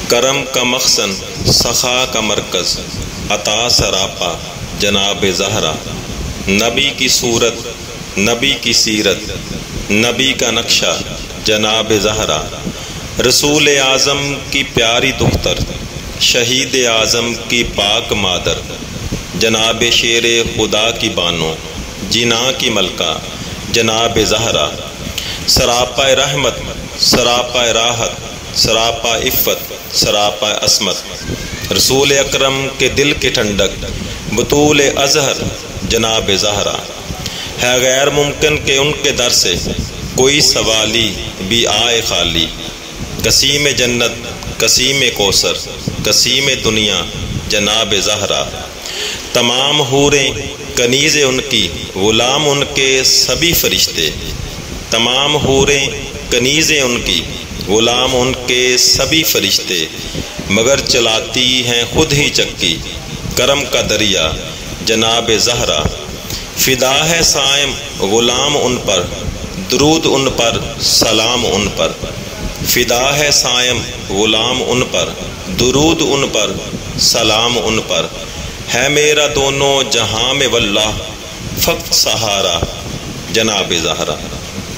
کرم کا مخزن، سخا کا مرکز، عطا سراپا جناب زہرا۔ نبی کی صورت، نبی کی سیرت، نبی کا نقشہ جناب زہرا۔ رسول اعظم کی پیاری دختر، شہید اعظم کی پاک مادر، جناب شیر خدا کی بانو، جنا کی ملکہ جناب زہرا۔ سراپا رحمت، سراپا راحت، سراپا عفت، سراپا عصمت، رسول اکرم کے دل کی ٹھنڈک، بطول ازہر جناب زہرا۔ ہے غیر ممکن کہ ان کے در سے کوئی سوالی بھی آئے خالی۔ قسیم جنت، قسیم کوثر، قسیم دنیا جناب زہرا۔ تمام حوریں کنیز ان کی، غلام ان کے سبھی فرشتے۔ تمام حوریں کنیز ان کی، غلام ان کے سبھی فرشتے، مگر چلاتی ہیں خود ہی چکی، کرم کا دریا جناب زہرا۔ فدا ہے صائم غلام ان پر، درود ان پر، سلام ان پر۔ فدا ہے صائم غلام ان پر، درود ان پر، سلام ان پر۔ ہے میرا دونوں جہاں میں واللہ فقط سہارا جناب زہرا۔